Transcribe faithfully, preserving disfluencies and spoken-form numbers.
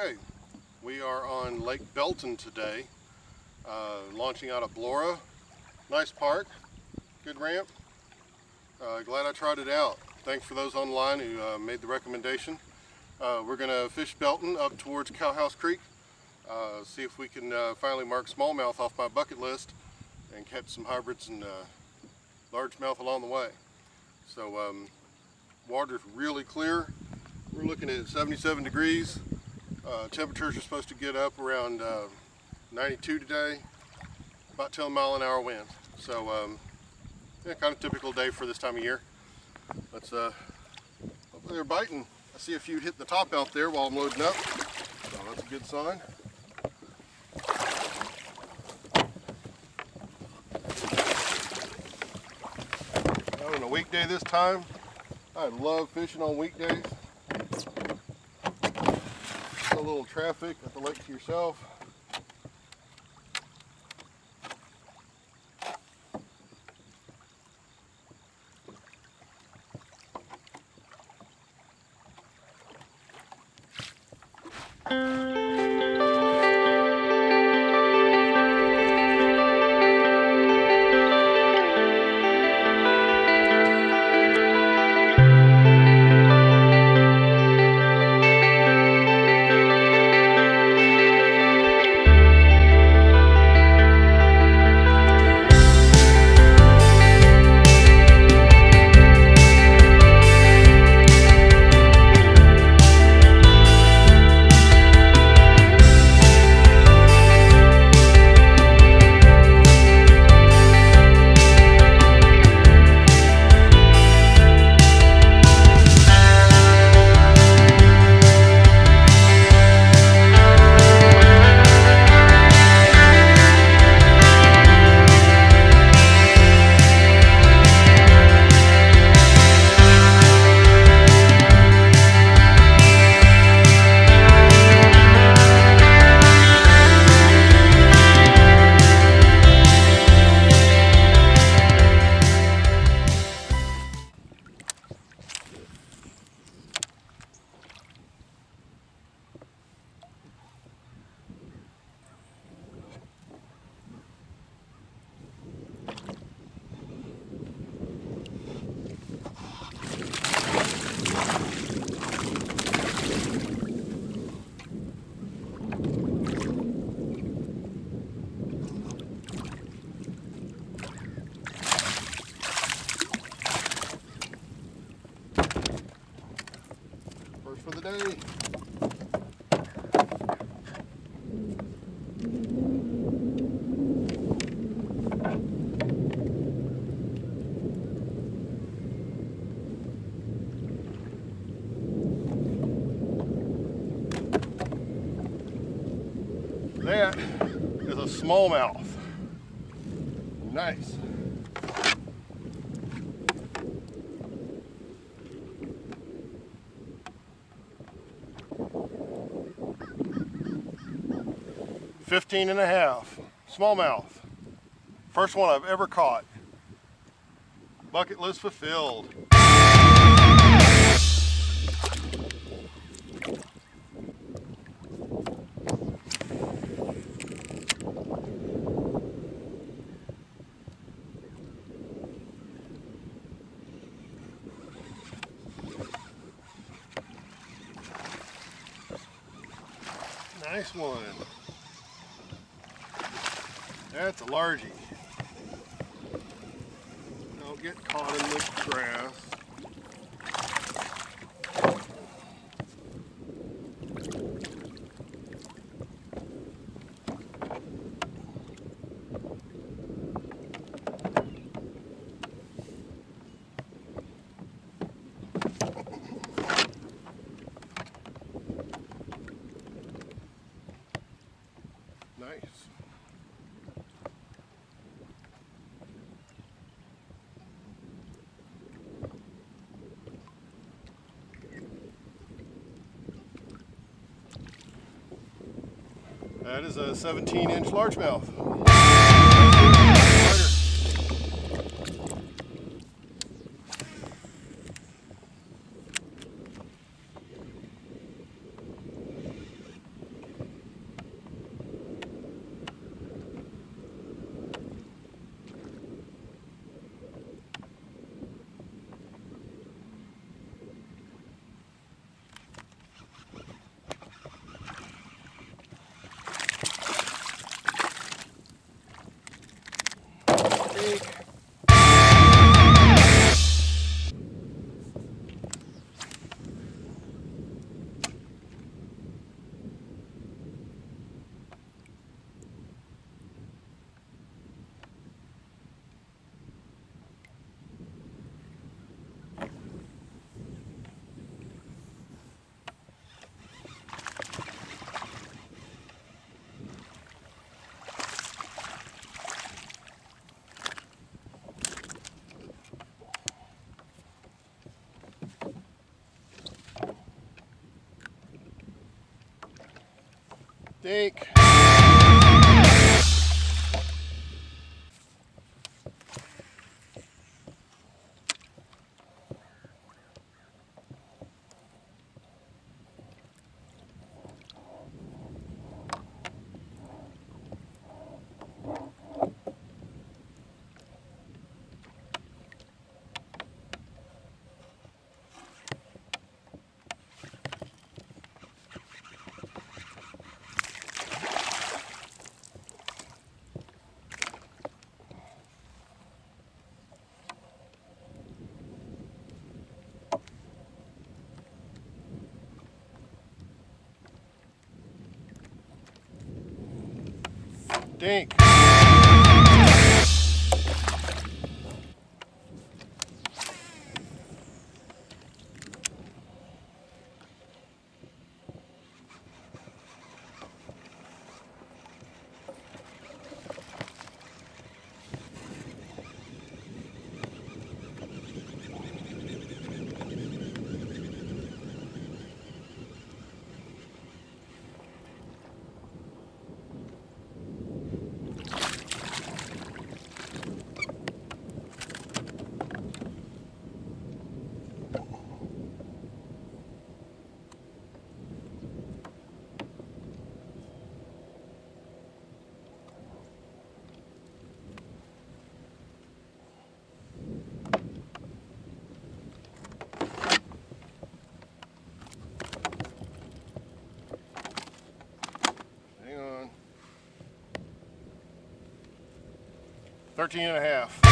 Okay, we are on Lake Belton today, uh, launching out of Blora. Nice park, good ramp. Uh, glad I tried it out. Thanks for those online who uh, made the recommendation. Uh, we're going to fish Belton up towards Cowhouse Creek, uh, see if we can uh, finally mark smallmouth off my bucket list and catch some hybrids and uh, largemouth along the way. So um, water's really clear. We're looking at seventy-seven degrees. Uh, temperatures are supposed to get up around uh, ninety-two today, about ten mile an hour wind. So um, yeah, kind of typical day for this time of year. Let's uh, hopefully they're biting. I see a few hit the top out there while I'm loading up, so that's a good sign. Out on a weekday this time. I love fishing on weekdays. A little traffic at the lake to yourself. For the day. That is a smallmouth. Nice. fifteen and a half, smallmouth. First one I've ever caught. Bucket list fulfilled. Nice one. That's a largie. Don't get caught in the grass. Nice. That is a seventeen inch largemouth. Dink. Dink. Hang on. thirteen and a half.